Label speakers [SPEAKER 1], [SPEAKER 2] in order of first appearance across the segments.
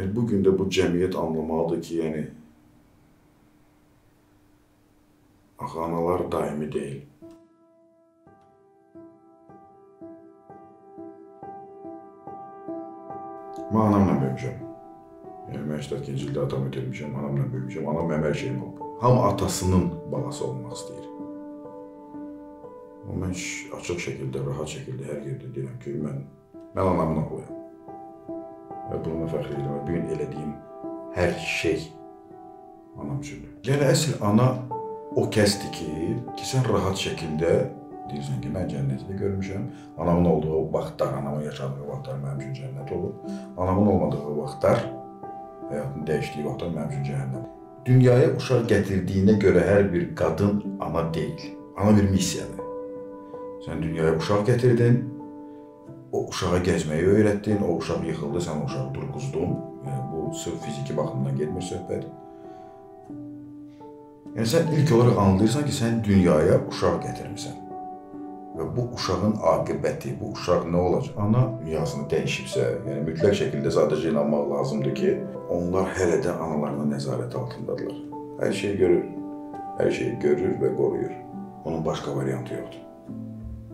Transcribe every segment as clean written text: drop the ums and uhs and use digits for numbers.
[SPEAKER 1] Bugün də bu cəmiyyət anlamalıdır ki, yəni analar daimi deyil. Mən anamla böyümüşəm. Yəni, mən 82-ci ildə atamı itirmişəm, anamla böyümüşəm. Anam mənim hər şeyim olub. Hamı atasının balası olmaq istəyir. Mən açıq şəkildə, rahat şəkildə hər yerdə deyirəm ki, mən anamın oğluyam. Və bununla fəxr edirəm. Bugün elədiyim hər şey anam üçündür. Yəni, əsl ana o kəsdir ki, sən rahat şəkildə deyirsən ki, mən cənnəti də görmüşəm. Anamın olduğu vaxtlar, anamın yaşadığı vaxtlar mənim üçün cənnət olub. Anamın olmadığı vaxtlar, həyatın dəyişdiyi vaxtlar mənim üçün cəhənnəm. Dünyaya uşaq gətirdiyinə görə hər bir qadın ana deyil. Ana bir missiyadır. Sən dünyaya uşaq gətirdin, o uşağa gəzməyi öyrətdin, o uşaq yıxıldı, sən o uşağı durquzdun. Yəni, bu sırf fiziki baxımdan getmir söhbət. Yəni, sən ilk olaraq anlayırsan ki, sən dünyaya uşaq gətirmirsən. Və bu uşağın aqibəti, bu uşaq nə olacaq? Ana dünyasını dəyişibsə, yəni mütləq şəkildə sadəcə inanmaq lazımdır ki, onlar hələ də analarına nəzarət altındadılar. Hər şeyi görür, hər şeyi görür və qoruyur. Onun başqa variantı yoxdur.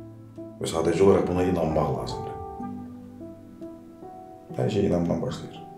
[SPEAKER 1] Və sadəcə olaraq buna inanmaq lazımdır. Hər şey inanmdan başlayır.